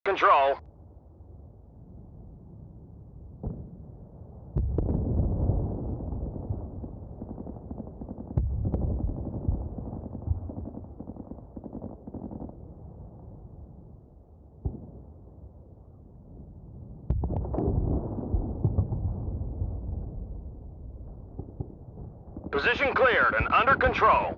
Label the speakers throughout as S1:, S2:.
S1: Control. Position cleared and under control.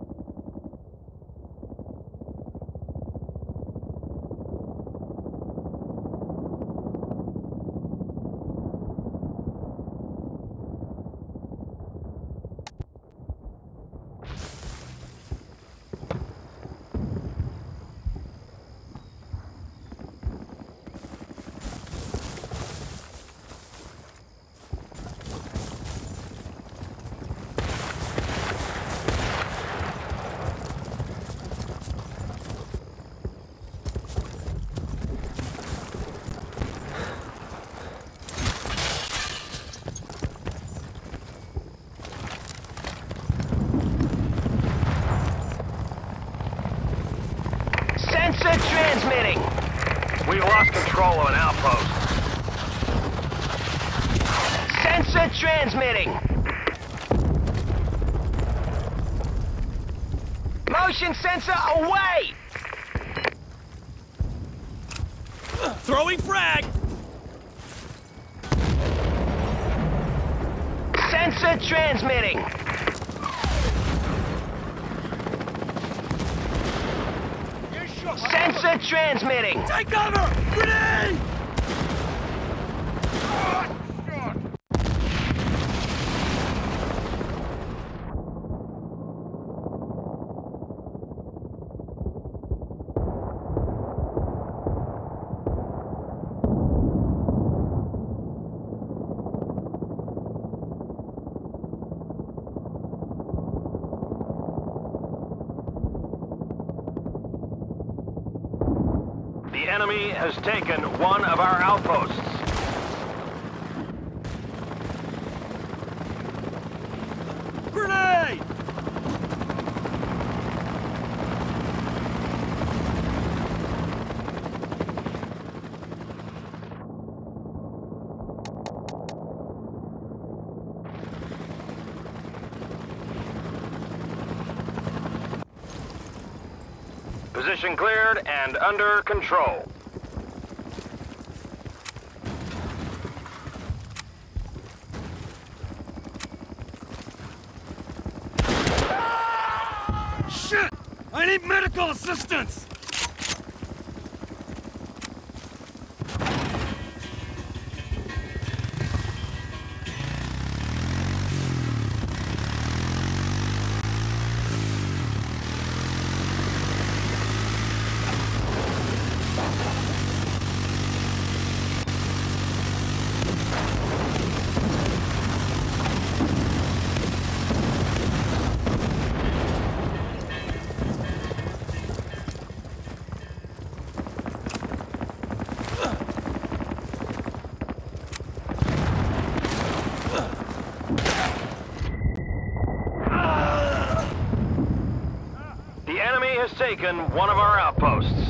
S2: Sensor transmitting.
S1: We've lost control of an outpost.
S2: Sensor transmitting. Motion sensor away.
S3: Throwing frag!
S2: Sensor transmitting. Sensor transmitting.
S3: Take cover! Grenade!
S1: The enemy has taken one of our outposts.
S3: Grenade!
S1: Position cleared and under control.
S3: Shit! I need medical assistance!
S1: The enemy has taken one of our outposts.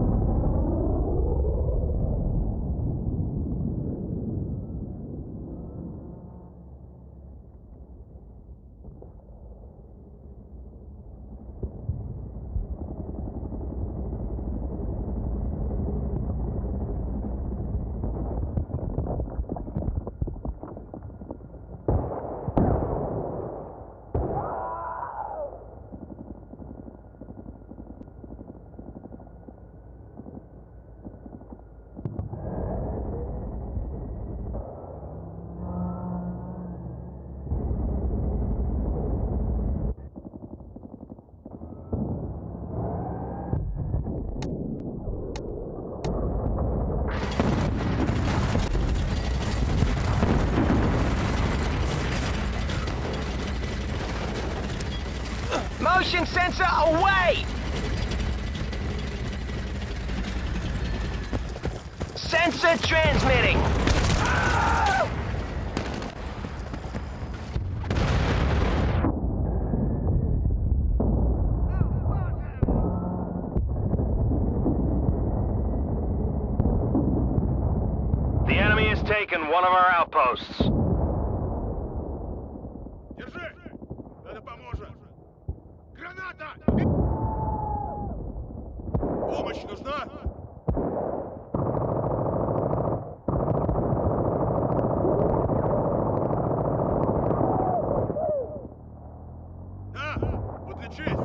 S2: Motion sensor away. Sensor transmitting.
S1: taken one of our outposts.
S4: Держи! Это поможет! Граната! Помощь нужна? Да! Подлечись!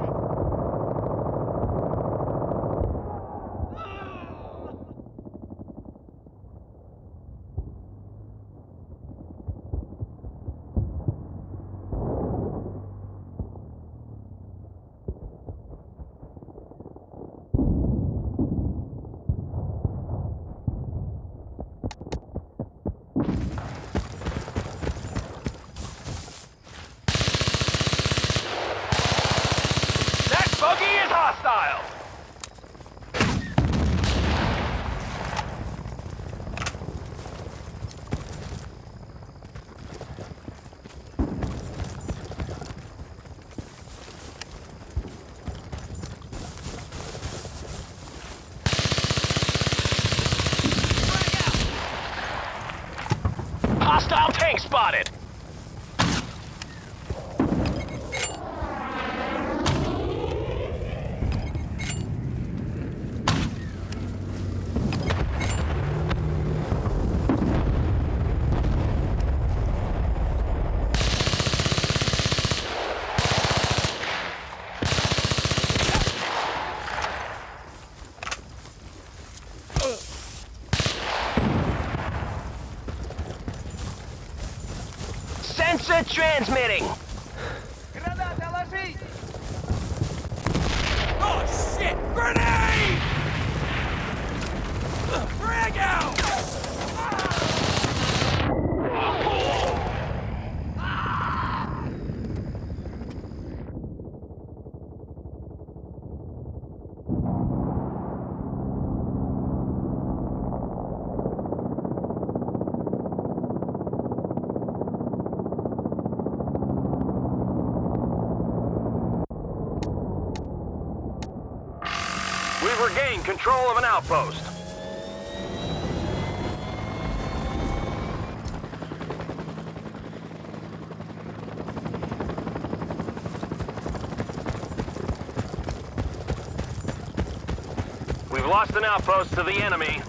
S1: That buggy is hostile! Hostile tank spotted!
S2: Sensor transmitting.
S3: Oh shit! Grenade! Frag out!
S1: We've regained control of an outpost. We've lost an outpost to the enemy.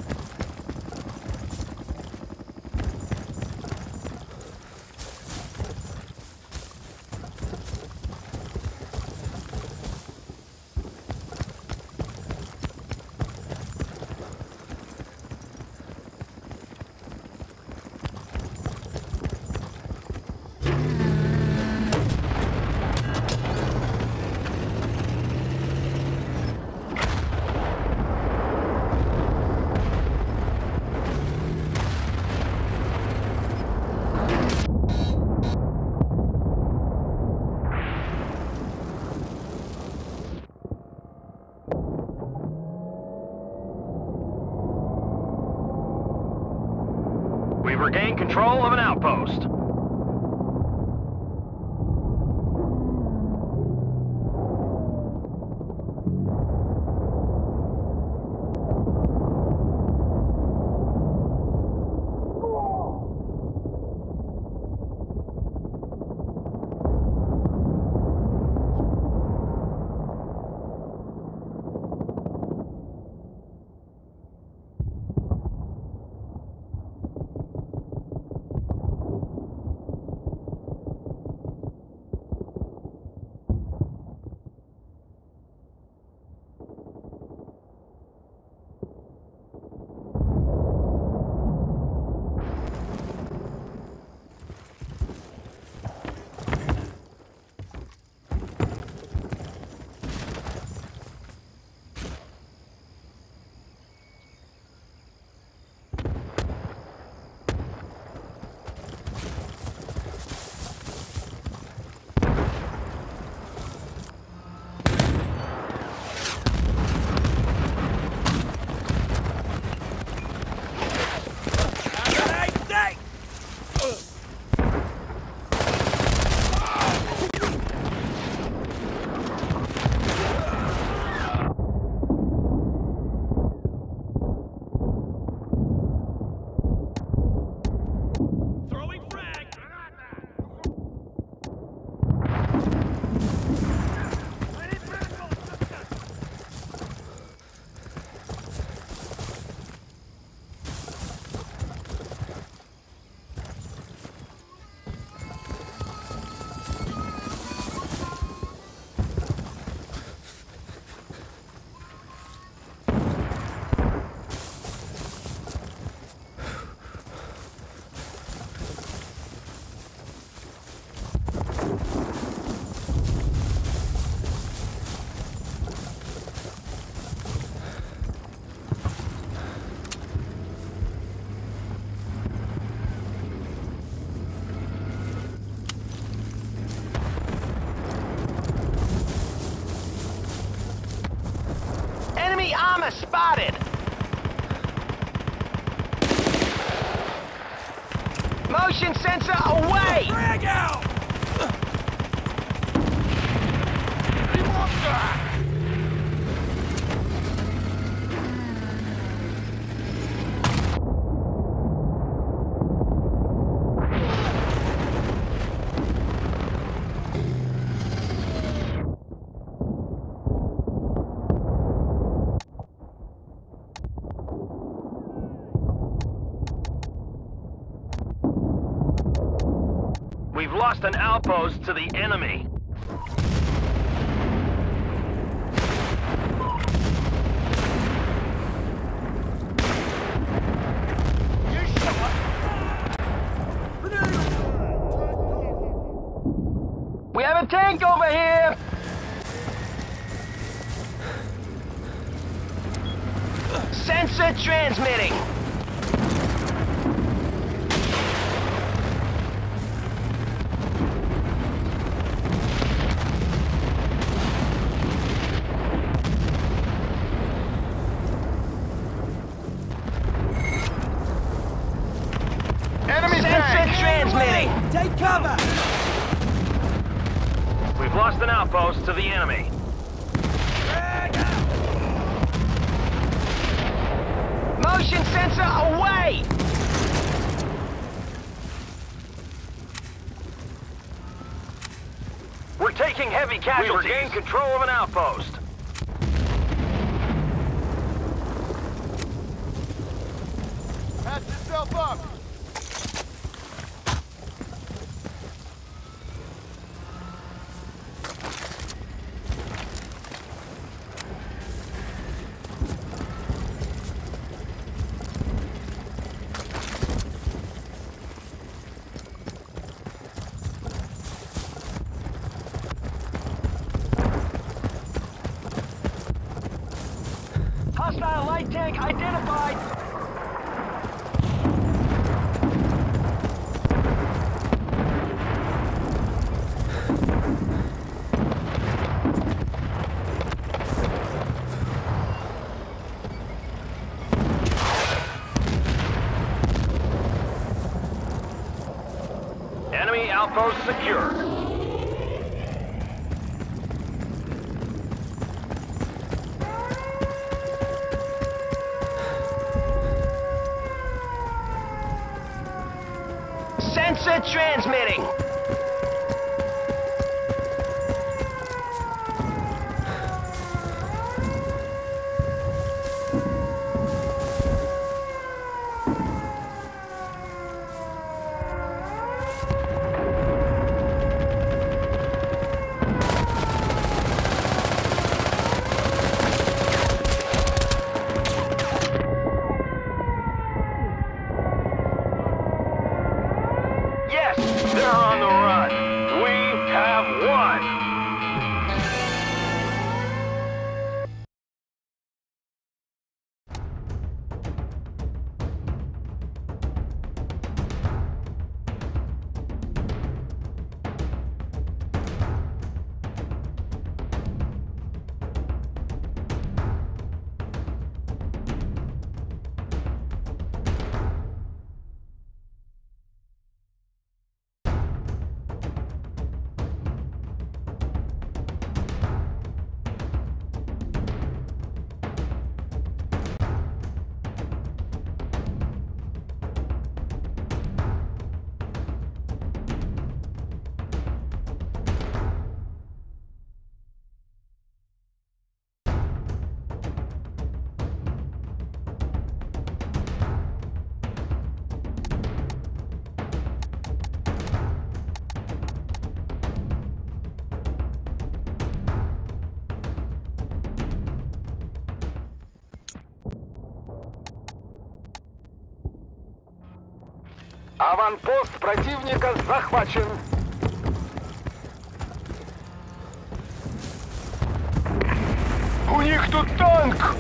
S1: We've regained control of an outpost.
S2: spotted! Motion sensor away!
S3: Frag out!
S1: We've lost an outpost to the enemy.
S2: We have a tank over here! Sensor transmitting!
S1: Enemy
S2: Sensor
S1: tank!
S2: transmitting!
S3: Take cover!
S1: We've lost an outpost to the enemy.
S3: Frag out!
S2: Motion sensor away!
S1: We're taking heavy casualties. We regained control of an outpost.
S4: Patch yourself up!
S2: Hostile light tank identified!
S1: Enemy outpost secure.
S2: Sensor transmitting!
S1: Yes, they're on the run. We have won.
S4: Аванпост противника захвачен.
S1: У них тут танк!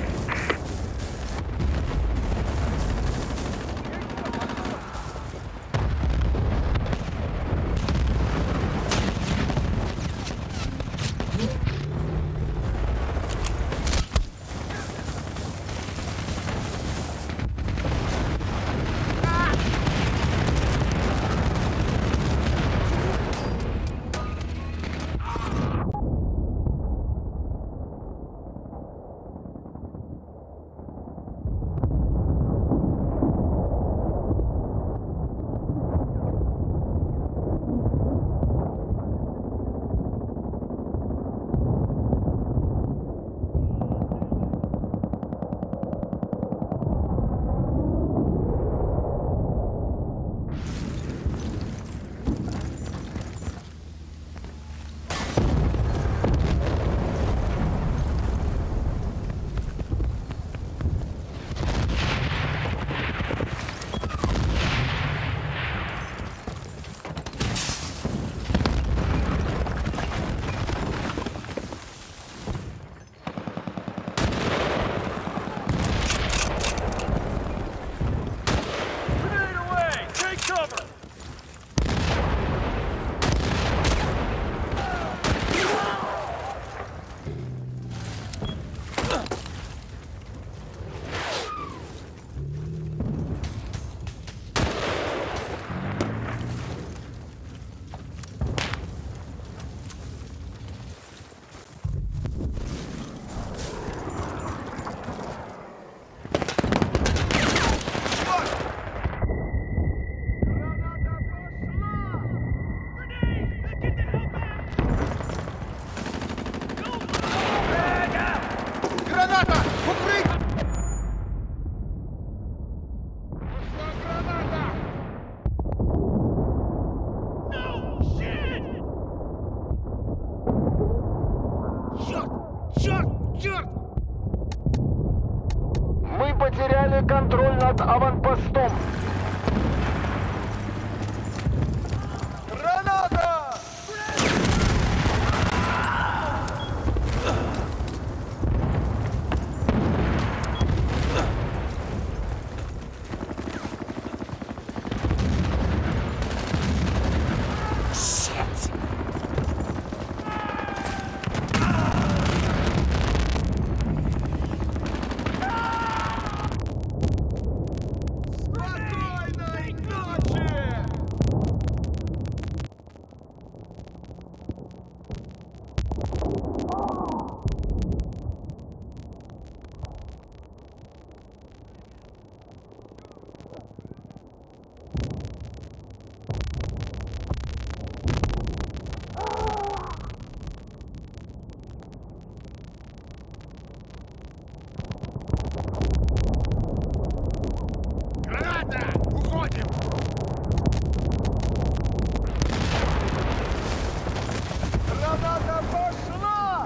S4: аванпостом. Граната! Граната пошла!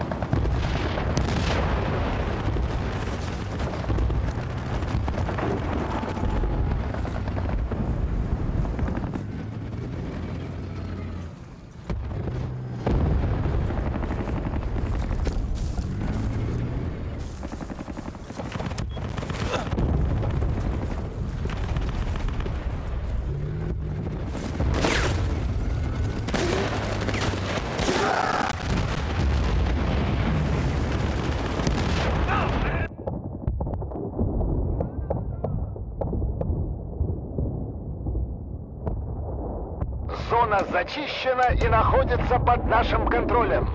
S4: Зона зачищена и находится под нашим контролем.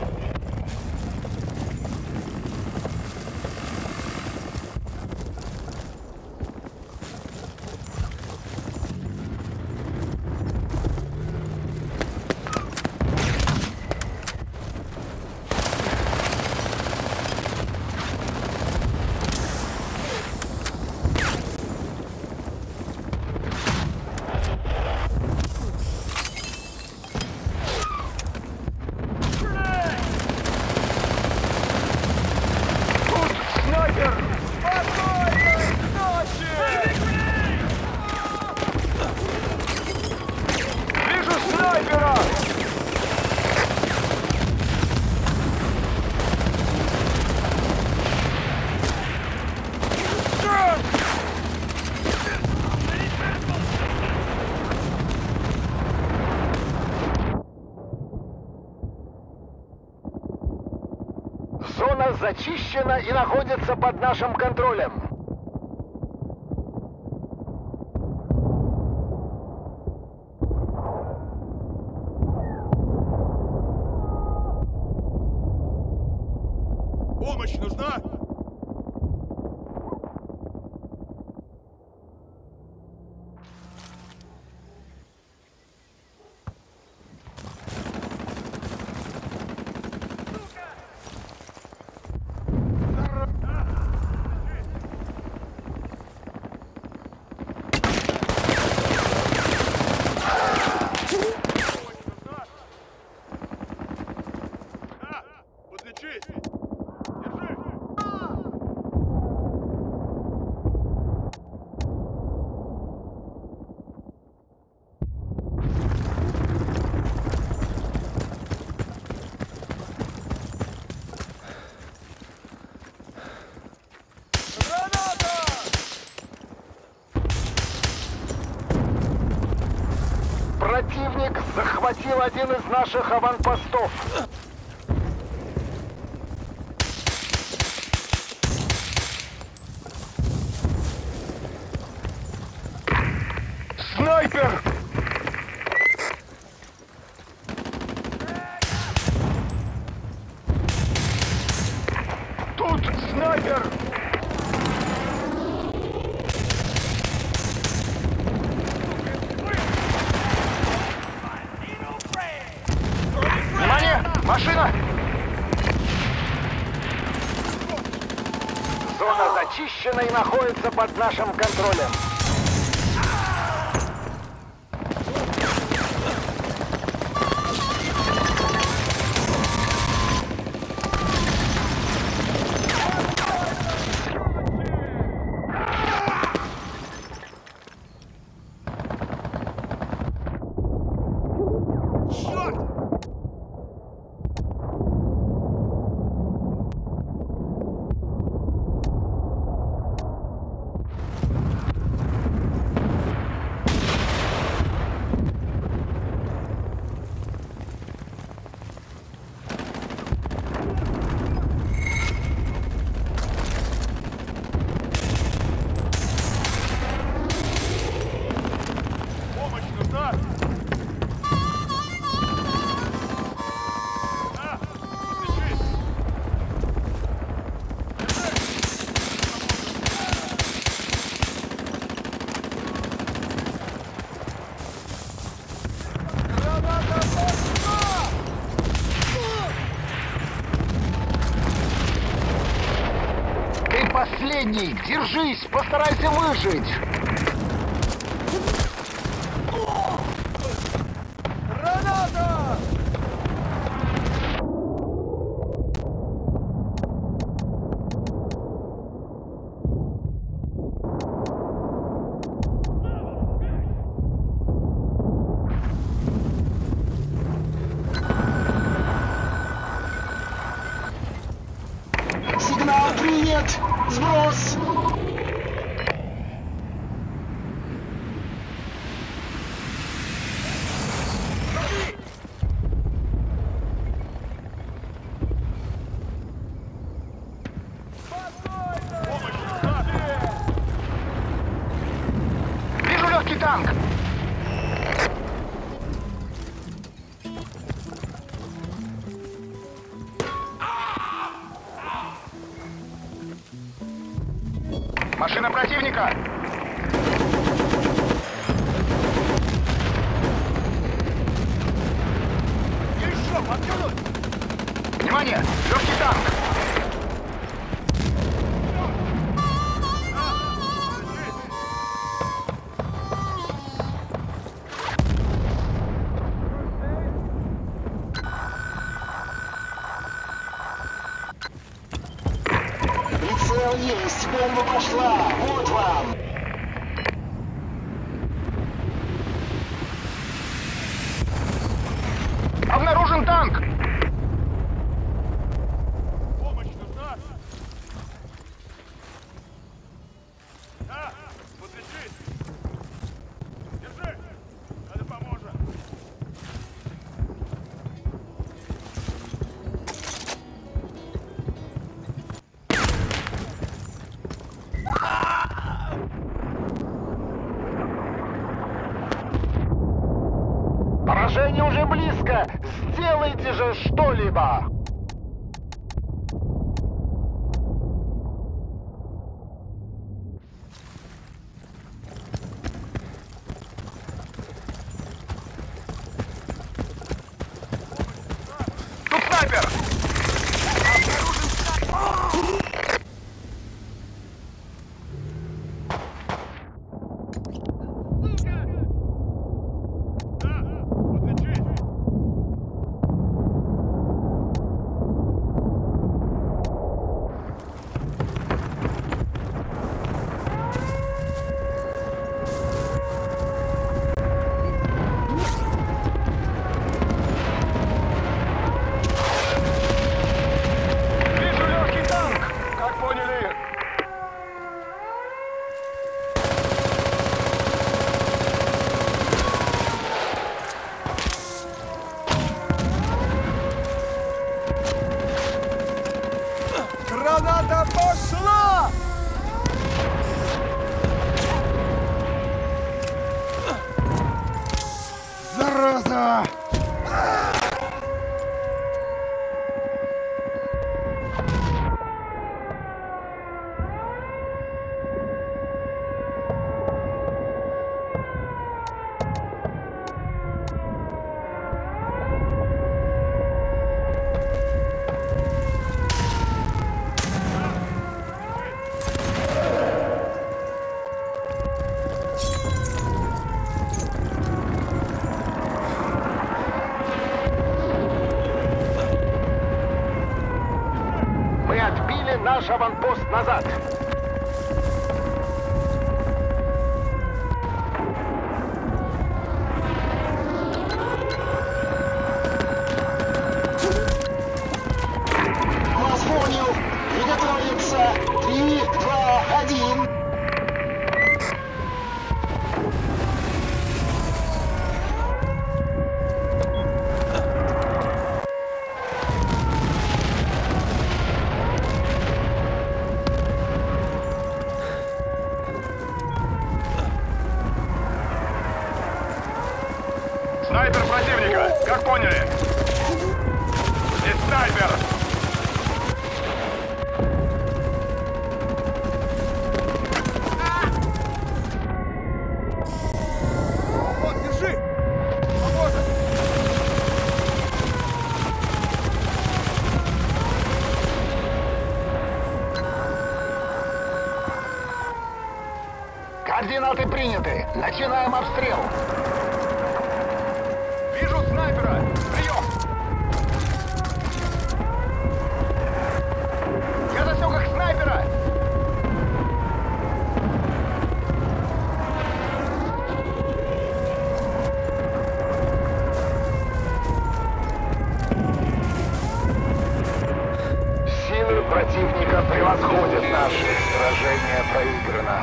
S4: Спокойной ночи! Вижу снайпера! Зона зачищена и находится под нашим контролем.
S3: Помощь нужна? Подлечись! Держи!
S4: Граната! Противник захватил один из наших аванпостов. Снайпер! Тут снайпер! Внимание! Машина! Зона зачищена и находится под нашим контролем. гений! Держись! Постарайся выжить!
S3: Граната!
S5: Сигнал принят! Сброс!
S4: Вижу легкий танк! Машина противника!
S3: Еще подкинуть!
S4: Внимание! Легкий танк!
S5: Прицел есть! Бомба пошла! Вот вам!
S4: Обнаружен танк!
S3: Помощь нужна? Да, подлежит! Держи! Надо поможет!
S4: Поражение уже близко! Сделайте же что-либо! Тут снайпер!
S3: Да, подлежит!
S4: Вижу легкий танк! Как поняли?
S3: Граната пошла! Зараза!
S4: Мы отбили наш аванпост назад.
S5: Вас понял! Приготовиться! 3, 2, 1!
S4: Снайпер противника! Как поняли? Здесь снайпер!
S3: Вот, держи! Поможет!
S4: Координаты приняты. Начинаем обстрел.
S1: Вижу снайпера! Прием! Я засек их снайпера!
S4: Силы противника превосходят наши. Сражение проиграно.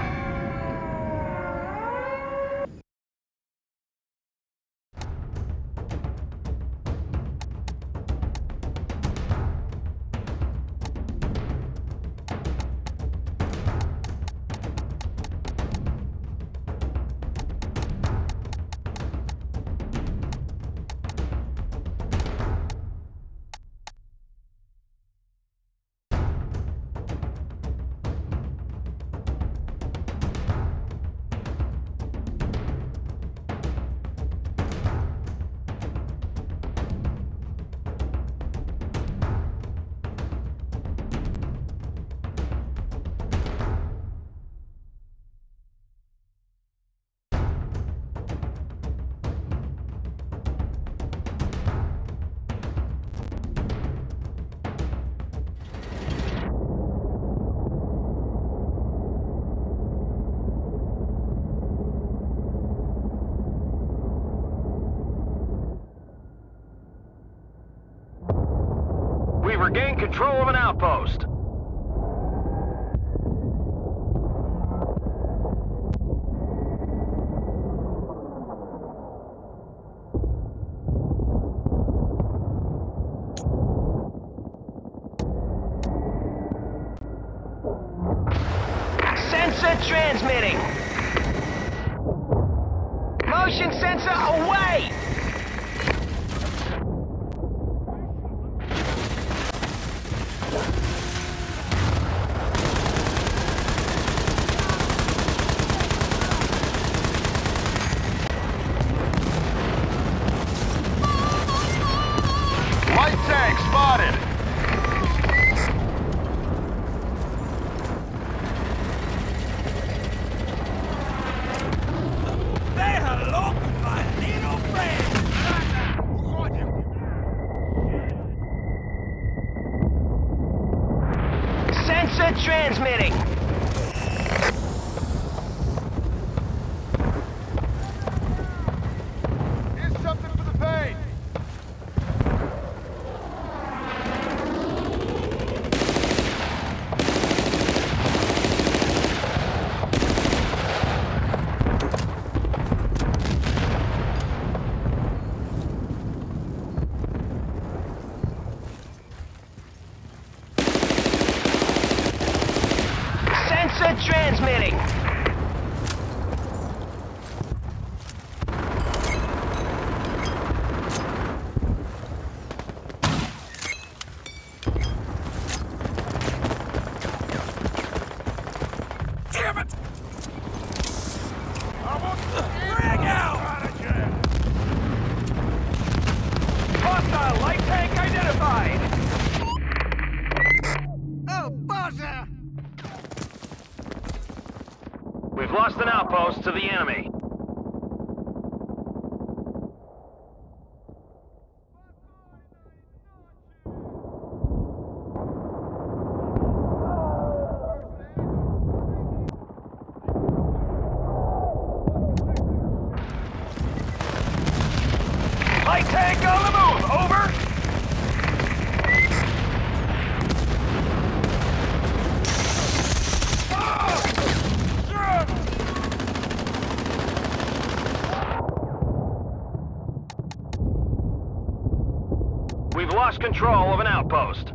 S1: We've regained control of an outpost.
S2: Sensor transmitting. Motion sensor away!
S1: Light tank spotted!
S3: Say hello to my little friend!
S2: Sensor transmitting.
S1: Here's something for the pain!
S2: Sensor transmitting.
S3: Damn it! Drag out!
S1: Hostile light tank identified!
S3: Oh, Bozza!
S1: We've lost an outpost to the enemy. Light tank on the move, over! We've lost control of an outpost.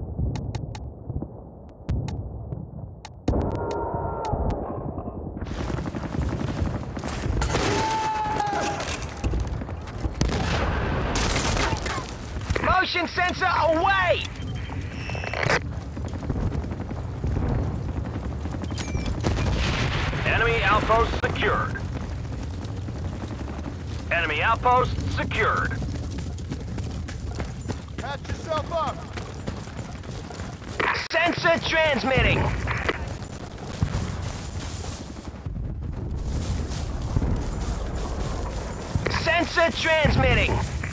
S2: Motion sensor away!
S1: Enemy outpost secured. Enemy outpost secured. Patch yourself up.
S2: Sensor transmitting. Sensor transmitting.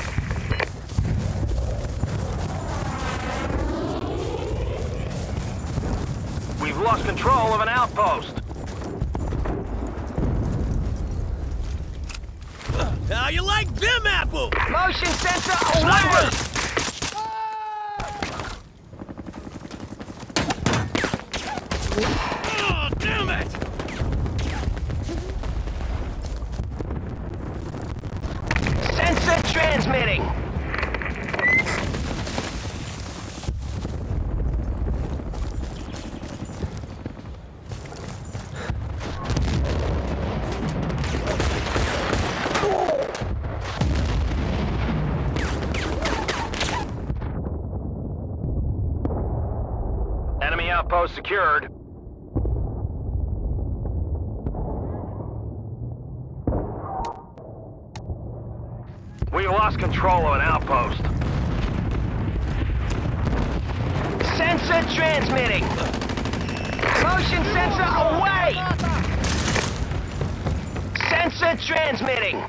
S1: We've lost control of an outpost.
S3: How you like them apples?
S2: Motion sensor
S1: Sniper!
S2: away!
S3: Oh, damn it!
S2: Sensor transmitting.
S1: Enemy outpost secured. We lost control of an outpost.
S2: Sensor transmitting. Motion sensor away! Sensor transmitting.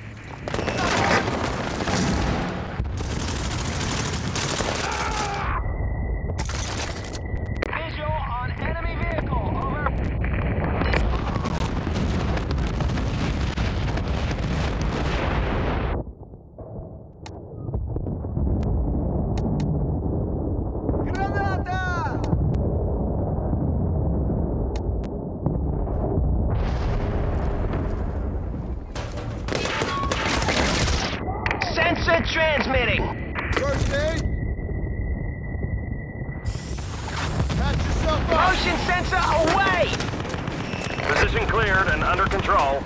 S2: Visual on enemy vehicle, over. Sensor transmitting.
S4: First aid. Patch yourself up.
S2: Motion sensor away!
S1: Position cleared and under control.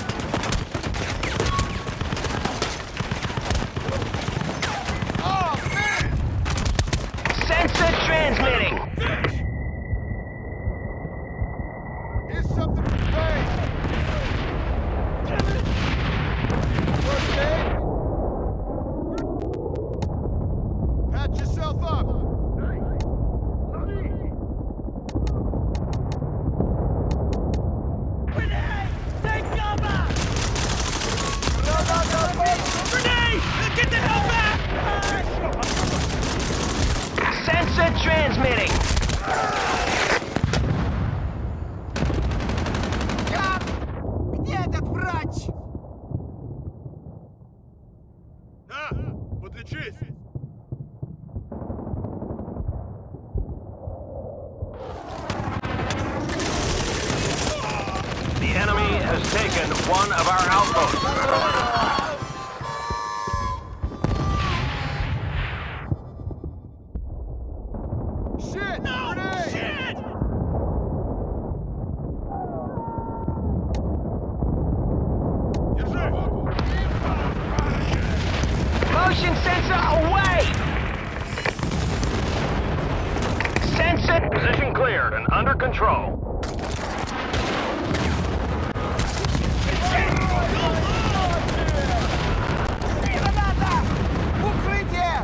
S4: Oh, man!
S2: Sensor transmitting.
S4: Here's something to pay. First aid. Patch yourself up.
S3: Grenade! Get the hell back!
S2: Sensor transmitting.
S4: Где этот врач?
S3: На, подлечись!
S1: The enemy has taken one of our outposts.
S4: Shit!
S3: No!
S4: Grenade!
S3: Shit! Держи!
S2: Motion sensor away! Sensor.
S1: Position cleared and under control.
S4: Укрытие!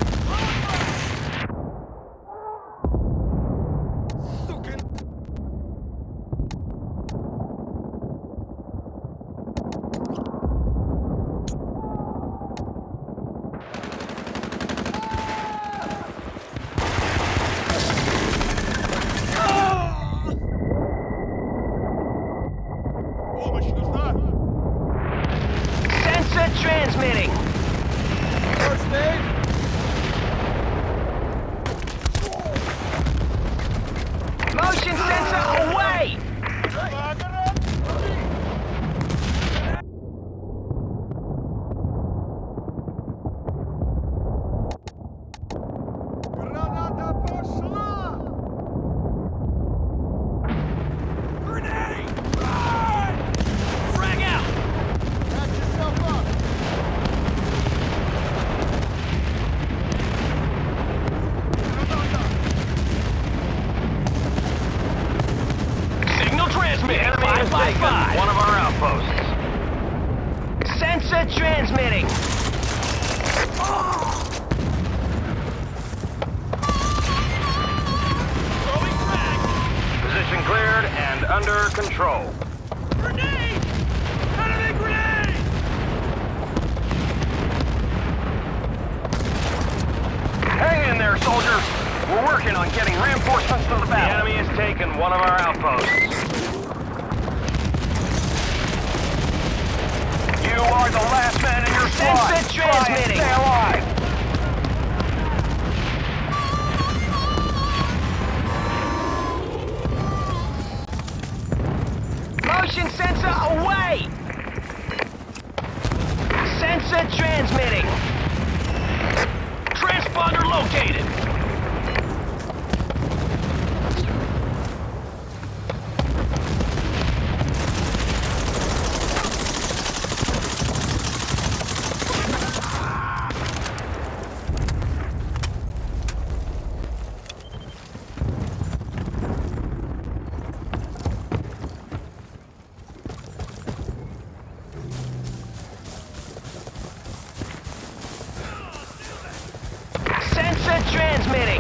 S3: Помощь нужна?
S2: Sensor transmitting.
S4: First aid.
S2: Motion sensor away!
S4: Граната пошла!
S3: Grenade! Run! Frag out!
S4: Patch yourself up.
S2: Signal
S1: The
S2: transmitting.
S1: enemy has
S2: 5 by
S1: taken
S2: 5.
S1: one of our outposts.
S2: Sensor transmitting.
S3: Throwing frag!
S1: Position cleared and under control.
S3: Grenade! Enemy grenade!
S1: plan on getting reinforcements to the battle. The enemy has taken one of our outposts. You are the last man in your squad.
S2: Sensor transmitting.
S1: Stay alive.
S2: Motion sensor away! Sensor transmitting. Transponder located. Sensor transmitting.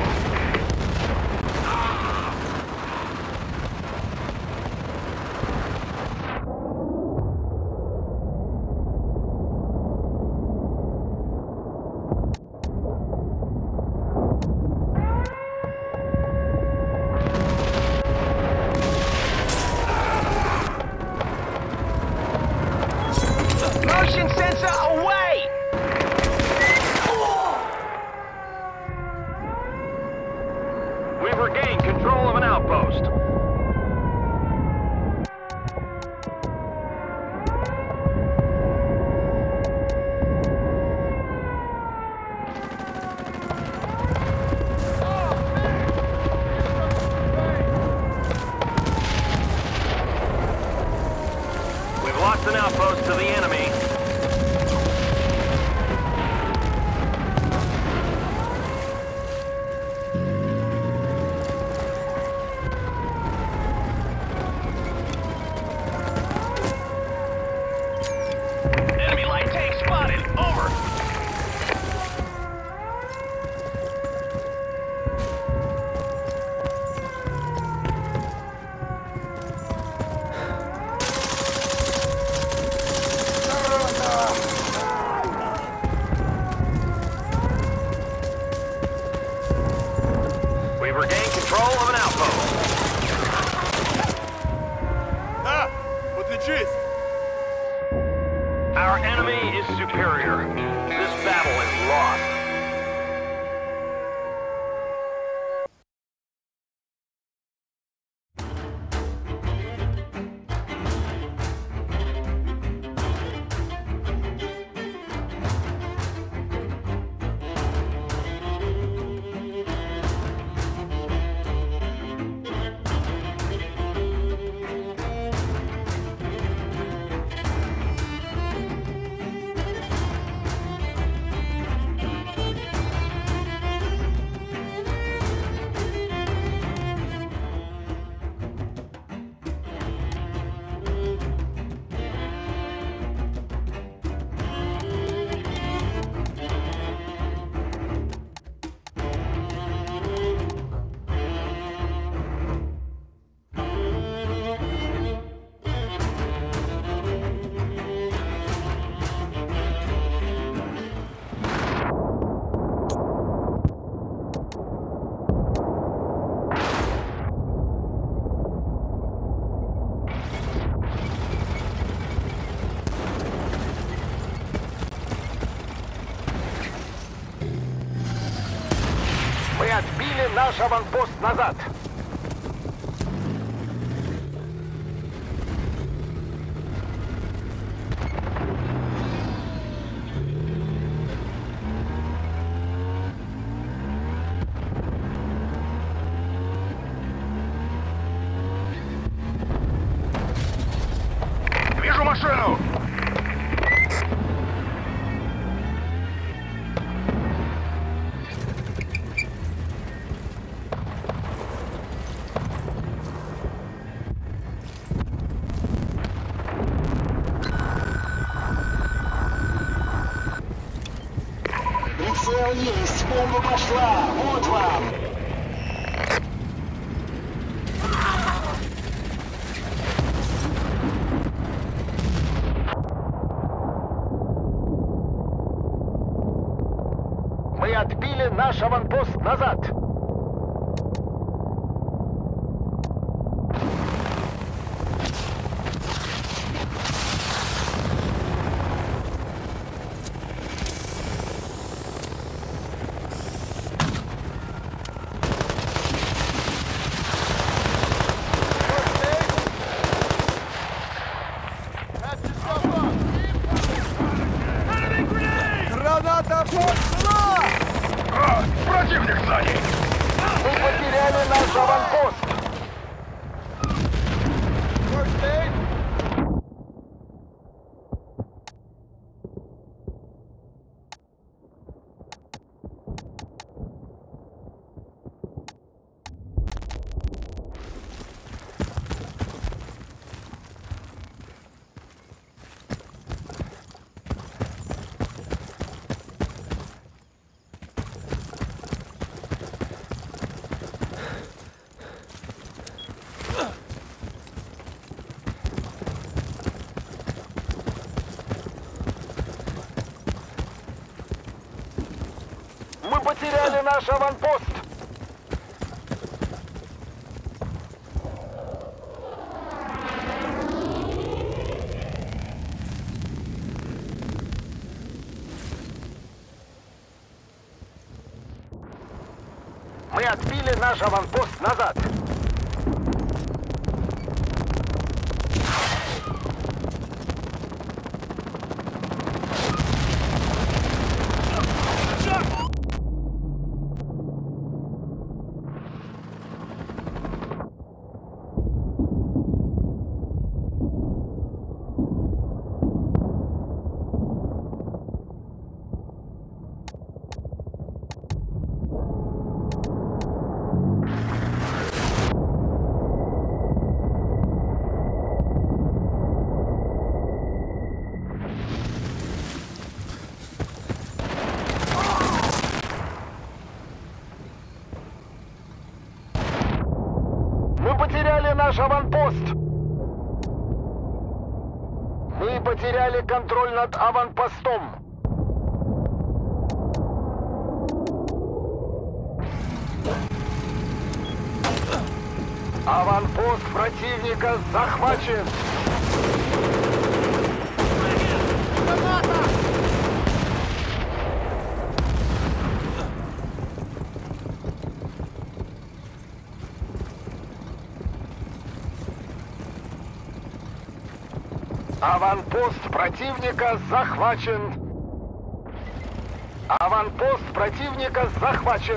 S2: Motion sensor away!
S1: We've regained control of an outpost. We've lost an outpost to the enemy. Enemy light tank spotted. Over. We've regained control of an outpost.
S3: What's the gist?
S1: Our enemy is superior. This battle is lost.
S4: Мы отбили наш аванпост назад.
S1: Вижу машину!
S5: Прицел есть, бомба пошла. Вот вам.
S4: Мы отбили наш аванпост назад.
S1: Противник сзади!
S4: Мы потеряли наш аванпост. Мы потеряли наш аванпост. Мы отбили наш аванпост назад. Мы потеряли наш аванпост. Мы потеряли контроль над аванпостом. Аванпост противника захвачен. Аванпост противника захвачен. Аванпост противника захвачен.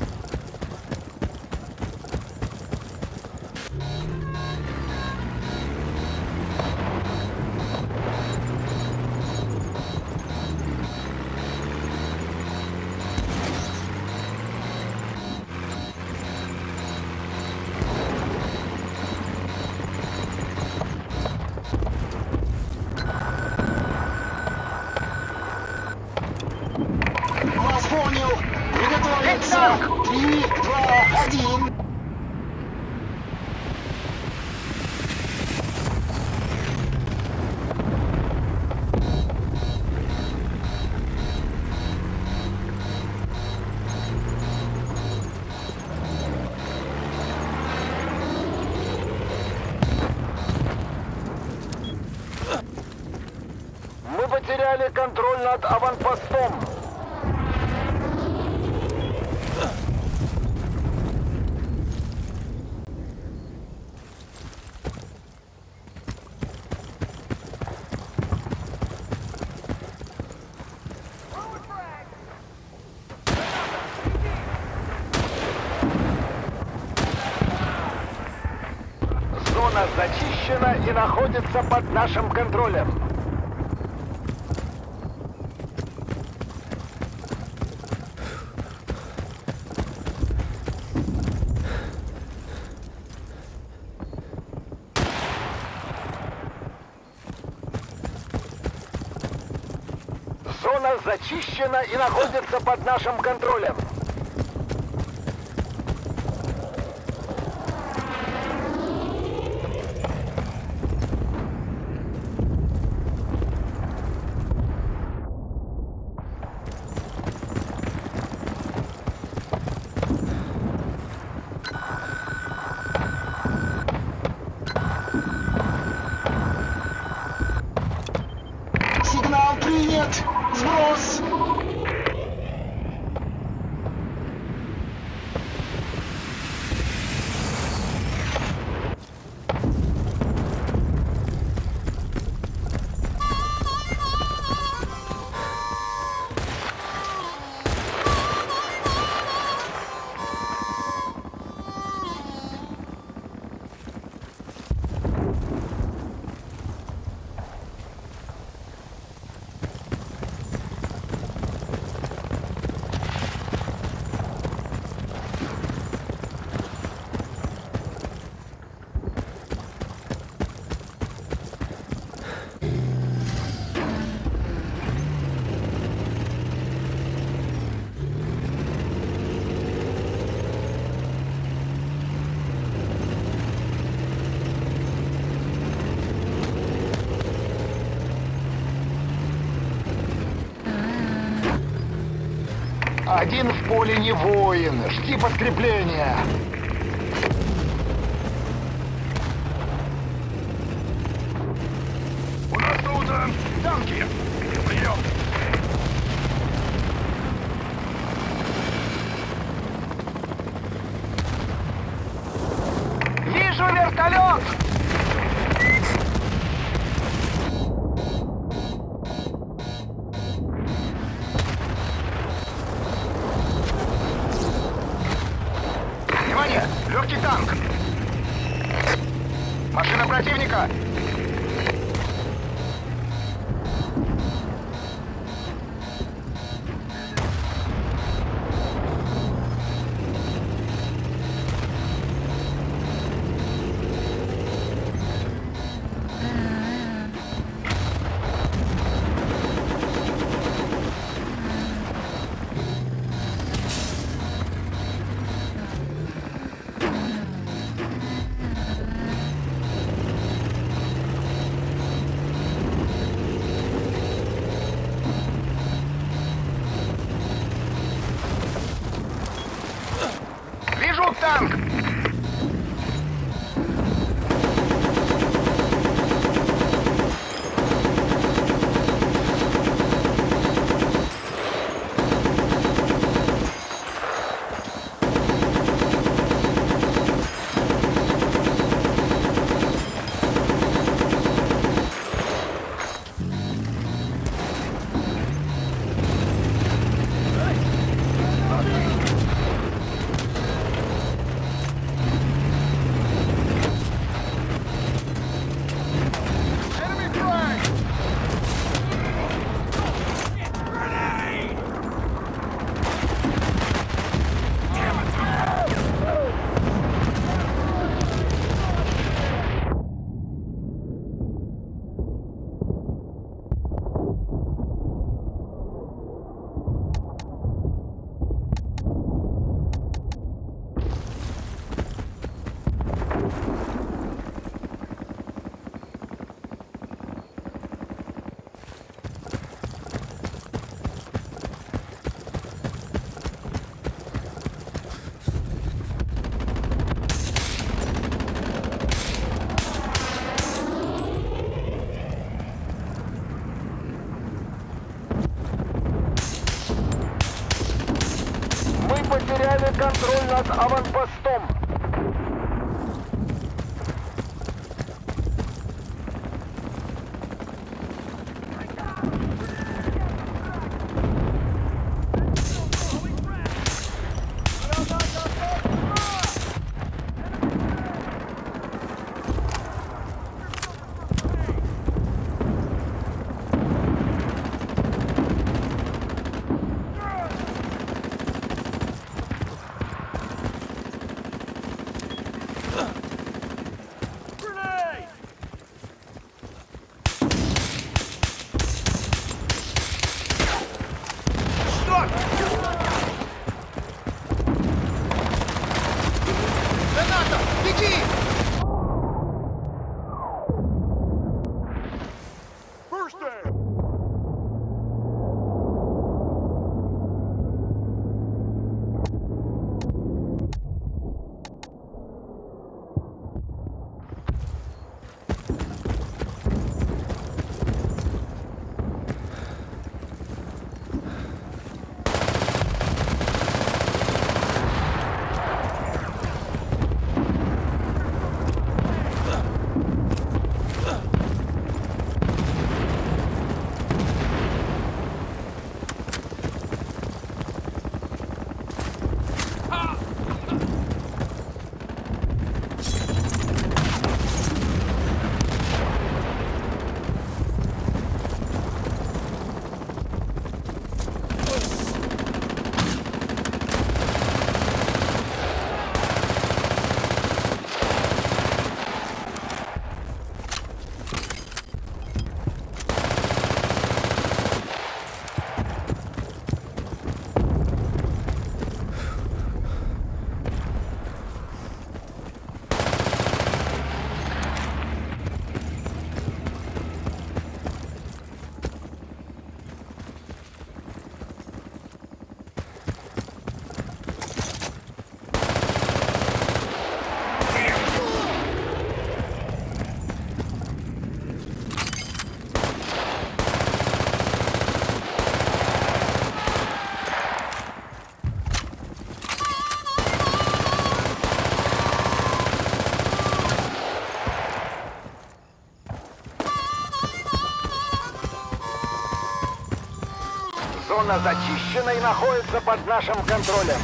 S5: Вас понял. Приготовиться. 3, 2, 1.
S4: Мы потеряли контроль над аванпостом. Зона зачищена и находится под нашим контролем. Зона зачищена и находится под нашим контролем.
S5: Сигнал принят. Сброс.
S4: Один в поле не воин. Жди подкрепления.
S1: У нас тут танки. Прием.
S2: Вижу вертолет!
S1: Внимание! Легкий танк! Машина противника! Вижу танк!
S4: Потеряли контроль над аванпостом. Зона зачищена и находится под нашим контролем.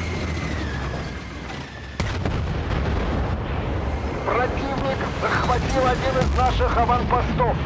S4: Противник захватил один из наших аванпостов.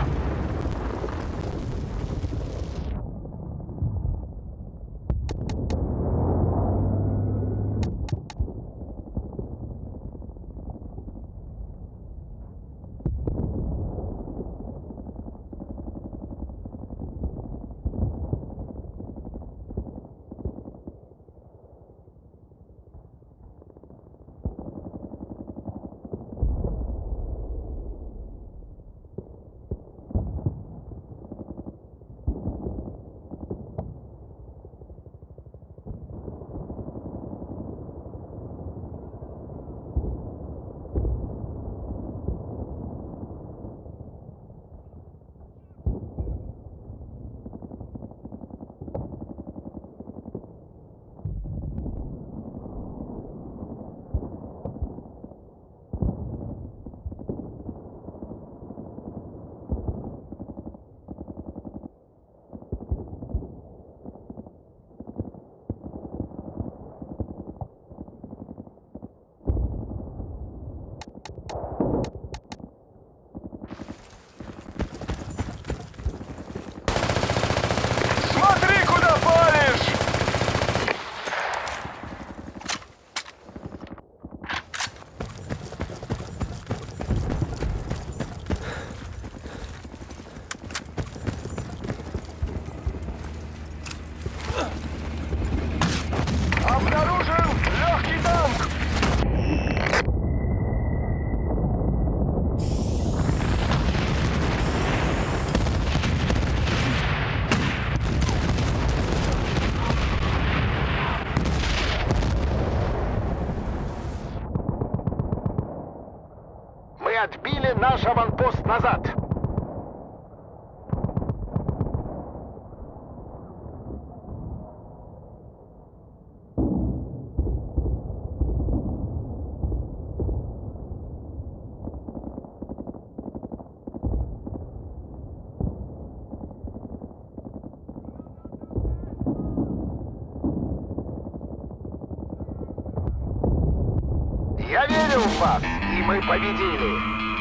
S1: Смотри, куда палишь! Обнаружен легкий танк!
S4: Мы отбили наш аванпост назад. Я верю в вас, и мы победили.